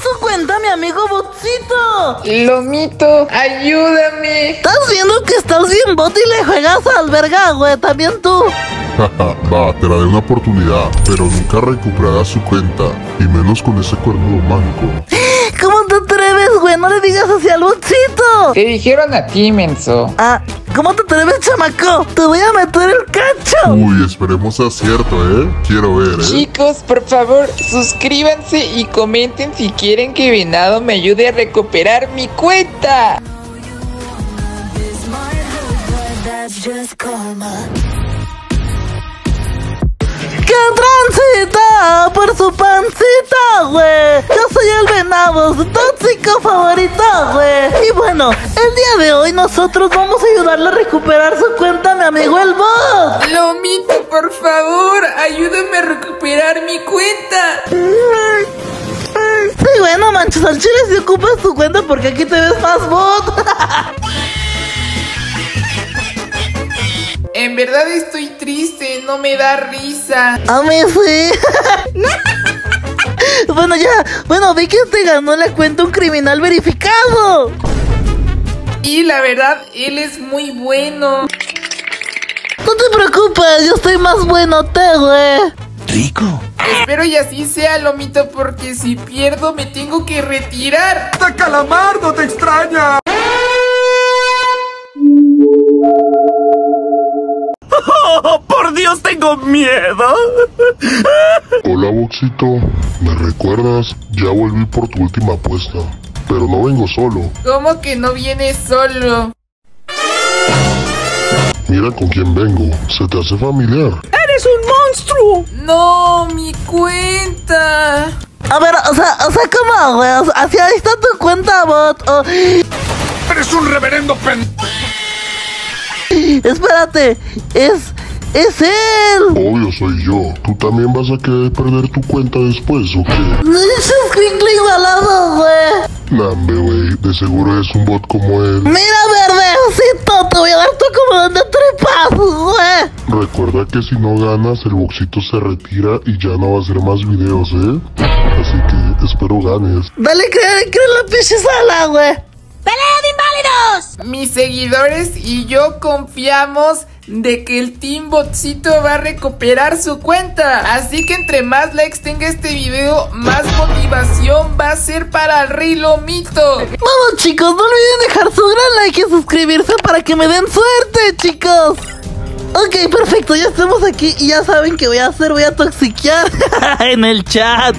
su cuenta, mi amigo Botcito. Lomito, ayúdame. ¿Estás viendo que estás bien bot y le juegas al verga, güey? También tú. Va, te daré una oportunidad, pero nunca recuperarás su cuenta, y menos con ese cuernudo manco. ¿Cómo te atreves, güey? No le digas así al Botcito. Te dijeron a ti, menso. Ah, ¿cómo te atreves, chamaco? Te voy a meter el cacho. Uy, esperemos sea cierto, Quiero ver, Chicos, por favor, suscríbanse y comenten si quieren que Venado me ayude a recuperar mi cuenta. ¡Qué transita por su pancita, güey! Yo soy el Venado, su tóxico favorito, güey. Y bueno, el día de hoy nosotros vamos a ayudarle a recuperar su cuenta, mi amigo el bot. Lomito, por favor, ayúdame a recuperar mi cuenta. Sí, bueno, manches, al chile si ocupas tu cuenta porque aquí te ves más bot. En verdad estoy triste, no me da risa. A mí sí. Bueno, vi que te ganó la cuenta un criminal verificado. Y la verdad, él es muy bueno. No te preocupes, yo estoy más buenote, güey. Rico. Espero y así sea, Lomito, porque si pierdo me tengo que retirar. ¡Hasta Calamardo te extraña! ¡Oh, por Dios, tengo miedo! Hola, Boxito. ¿Me recuerdas? Ya volví por tu última apuesta, pero no vengo solo. ¿Cómo que no vienes solo? Mira con quién vengo. ¿Se te hace familiar? ¡Eres un monstruo! No, mi cuenta. A ver, o sea, ¿cómo, güey? O sea, hacia ahí está tu cuenta, bot. Oh. ¡Eres un reverendo pen... Espérate, es él. Obvio soy yo. ¿Tú también vas a querer perder tu cuenta después, o qué? No es escuincle igualado, güey. Nambe, güey. De seguro es un bot como él. Mira, verdecito, te voy a dar tu acomodón de trepas, güey. Recuerda que si no ganas, el Boxito se retira y ya no va a hacer más videos, Así que espero ganes. Dale, cree en la pinche sala, güey. ¡Pelea de inválidos! Mis seguidores y yo confiamos de que el Team Botcito va a recuperar su cuenta. Así que entre más likes tenga este video, más motivación va a ser para el Rey Lomito. Vamos, chicos, no olviden dejar su gran like y suscribirse para que me den suerte, chicos. Ok, perfecto, ya estamos aquí y ya saben qué voy a hacer, voy a toxiquear en el chat.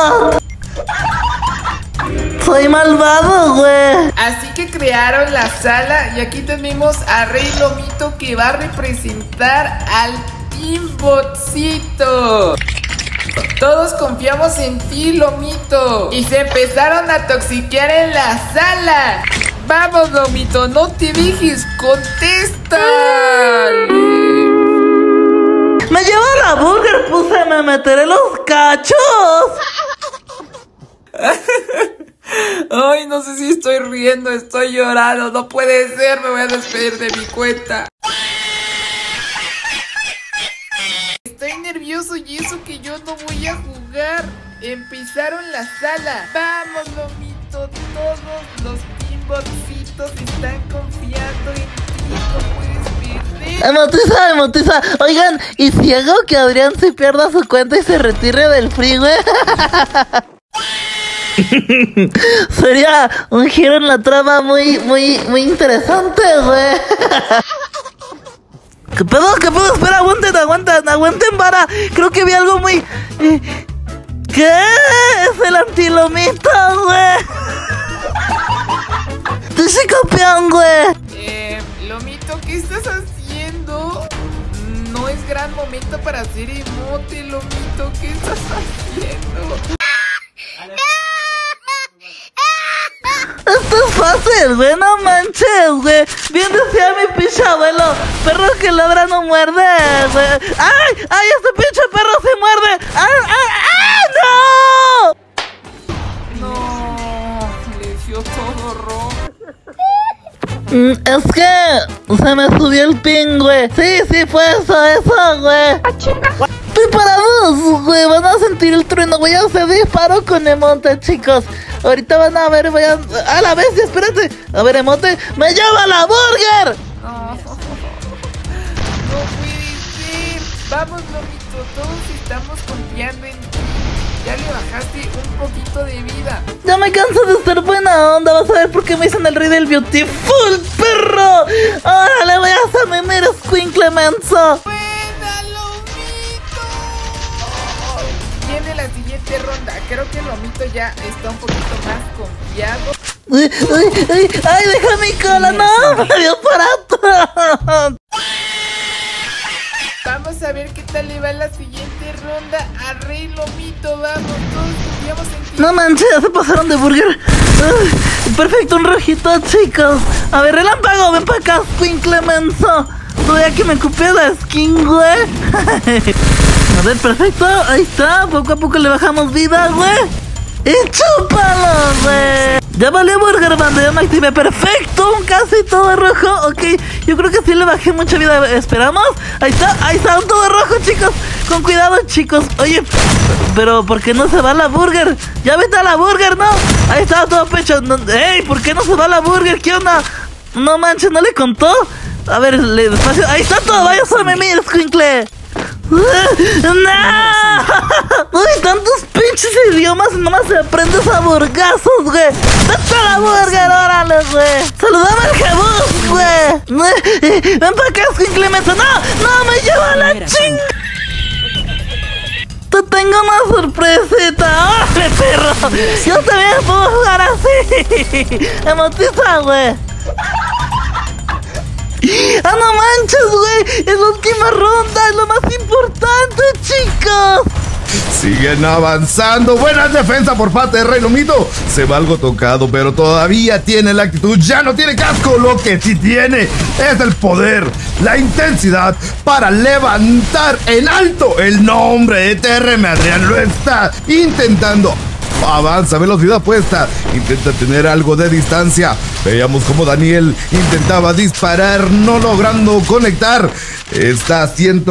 Soy malvado, güey. Así que crearon la sala y aquí tenemos a Rey Lomito que va a representar al Team Botcito. Todos confiamos en ti, Lomito. Y se empezaron a toxiquear en la sala. Vamos, Lomito, no te dejes, contesta. Me llevo la burger, puse, me meteré los cachos. Ay, no sé si estoy riendo, estoy llorando. No puede ser, me voy a despedir de mi cuenta. Estoy nervioso y eso que yo no voy a jugar. Empezaron la sala. Vamos, Lomito, todos los Team Botcitos están confiando en ti. No puedes perder. Emotiza. Oigan, ¿y si hago que Adrián se pierda su cuenta y se retire del free, güey? Sería un giro en la trama muy interesante, güey. ¿Qué pedo? Espera, aguanten, vara. Creo que vi algo muy... ¿Qué? Es el antilomito, güey. Tú sí, campeón, güey. Lomito, ¿qué estás haciendo? No es gran momento para hacer emote, Lomito. ¿Qué estás haciendo? Esto es fácil, güey, no manches, güey. Bien decía mi pinche abuelo, perro que ladra no muerde, güey. ¡Ay! Este pinche perro se muerde! ¡No! No, le dio todo rojo. Es que se me subió el ping, güey. Sí, fue eso, güey. para dos, güey. Van a sentir el trueno, güey. Ya se disparó con emote, chicos. Ahorita van a ver, voy a la bestia, espérate. A ver, emote, ¡me lleva la burger! No puede ser. Vamos, Lomito, todos estamos confiando en ti. Ya le bajaste un poquito de vida. Ya me canso de estar buena onda. Vas a ver por qué me dicen el rey del beautiful, perro. Ahora le voy a hacer mimir, escuincle menso. ¡Buena, Lomito! Viene la siguiente ronda. Creo que Lomito ya está un poquito más confiado. ¡Ay, deja mi cola! ¡No! ¡Me dio aparato! Vamos a ver qué tal le va en la siguiente ronda a Rey Lomito. Vamos, todos confiamos en ti. No manches, ya se pasaron de burger. Perfecto, un rojito, chicos. A ver, relámpago, ven para acá, escuincle menso. Todavía que me copié la skin, güey. A ver, perfecto, ahí está. Poco a poco le bajamos vida, güey. ¡Y chúpalo, güey! Ya valió burger, banda, ya me activé. Perfecto, un casi todo rojo. Ok, yo creo que sí le bajé mucha vida. Esperamos. Ahí está, un todo rojo, chicos. Con cuidado, chicos. Oye, pero ¿por qué no se va la burger? Ya vete a la burger, ¿no? Ahí está, todo pecho. No, ¡ey! ¿Por qué no se va la burger? ¿Qué onda? No manches, ¿no le contó? A ver, despacio. Ahí está todo, vaya a mimir, escuincle. ¡No! ¡Uy, tantos pinches idiomas! Nomás se aprende a burgazos, güey. ¡Vete a la burger, órale, güey! ¡Saludame al jebus, güey! ¡Ven para acá, escuincle menso! ¡No! ¡No, me lleva la chinga! Te tengo una sorpresita. ¡Órale, perro! Yo también puedo jugar así. Emotiza, güey. ¡Ah, no manches, güey! ¡Es la última ronda! ¡Es lo más importante, chicos! Siguen avanzando. Buena defensa por parte de Rey Lomito. Se va algo tocado, pero todavía tiene la actitud. Ya no tiene casco. Lo que sí tiene es el poder, la intensidad para levantar en alto el nombre de TRM. Adrián lo está intentando. Avanza, velocidad puesta. Intenta tener algo de distancia. Veíamos cómo Daniel intentaba disparar, no logrando conectar. Está a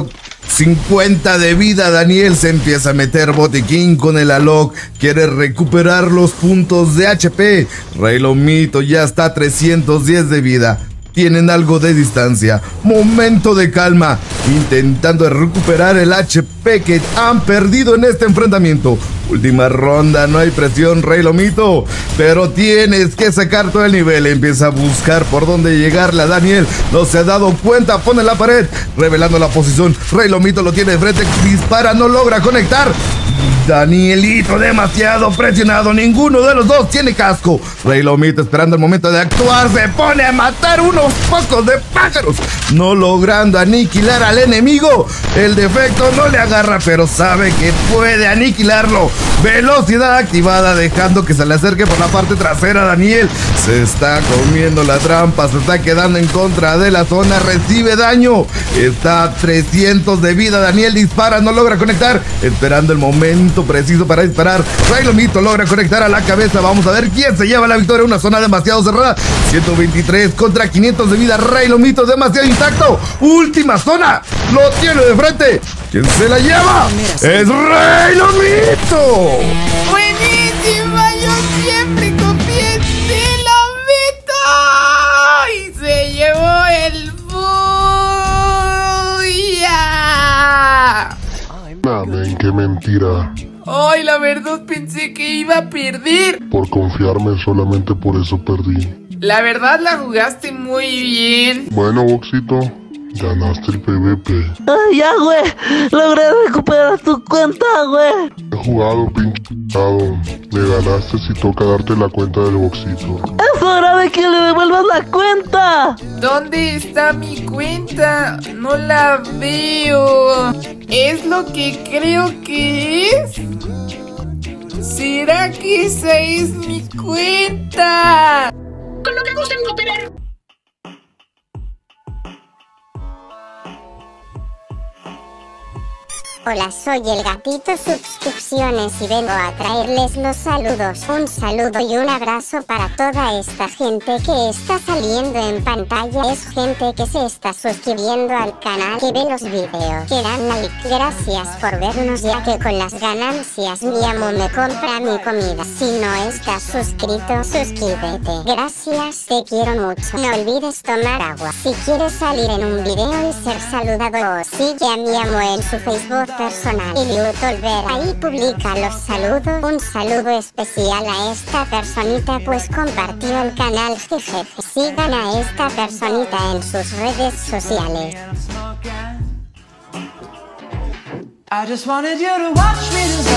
150 de vida. Daniel se empieza a meter botiquín con el Alok. Quiere recuperar los puntos de HP. Rey Lomito ya está a 310 de vida. Tienen algo de distancia. Momento de calma. Intentando recuperar el HP que han perdido en este enfrentamiento. Última ronda, no hay presión, Rey Lomito. Pero tienes que sacar todo el nivel. Empieza a buscar por dónde llegarle a Daniel. No se ha dado cuenta, pone la pared. Revelando la posición. Rey Lomito lo tiene de frente. Dispara, no logra conectar. Danielito demasiado presionado. Ninguno de los dos tiene casco. Rey Lomito esperando el momento de actuar. Se pone a matar unos pocos de pájaros. No logrando aniquilar al enemigo. El defecto no le agarra, pero sabe que puede aniquilarlo. Velocidad activada, dejando que se le acerque por la parte trasera. Daniel se está comiendo la trampa. Se está quedando en contra de la zona. Recibe daño. Está a 300 de vida. Daniel dispara, no logra conectar. Esperando el momento preciso para disparar. Rey Lomito logra conectar a la cabeza. Vamos a ver quién se lleva la victoria. Una zona demasiado cerrada. 123 contra 500 de vida. Rey Lomito demasiado intacto. Última zona. Lo tiene de frente. ¿Quién se la lleva? Es Rey Lomito. Buenísima. Yo siempre confié en ti, Lomito. Y se llevó el buya. Men, qué mentira. Ay, la verdad pensé que iba a perder. Por confiarme, solamente por eso perdí. La verdad la jugaste muy bien. Bueno, Boxito, ganaste el PvP. Ay, ya, güey. Logré recuperar tu cuenta, güey. He jugado, pinche dado. Me ganaste si toca darte la cuenta del Boxito. Es hora de que le devuelvas la cuenta. ¿Dónde está mi cuenta? No la veo. ¿Es lo que creo que es? ¿Será que esa es mi cuenta? Con lo que gusten cooperar. Hola, soy el gatito suscripciones y vengo a traerles los saludos. Un saludo y un abrazo para toda esta gente que está saliendo en pantalla. Es gente que se está suscribiendo al canal, que ve los videos, que dan like. Gracias por vernos, ya que con las ganancias mi amo me compra mi comida. Si no estás suscrito, suscríbete. Gracias, te quiero mucho. No olvides tomar agua. Si quieres salir en un video y ser saludado, sigue a mi amo en su Facebook personal y Olvera. Ahí publica los saludos. Un saludo especial a esta personita, pues compartió el canal. Jejeje. Sigan a esta personita en sus redes sociales. I just wanted you to watch me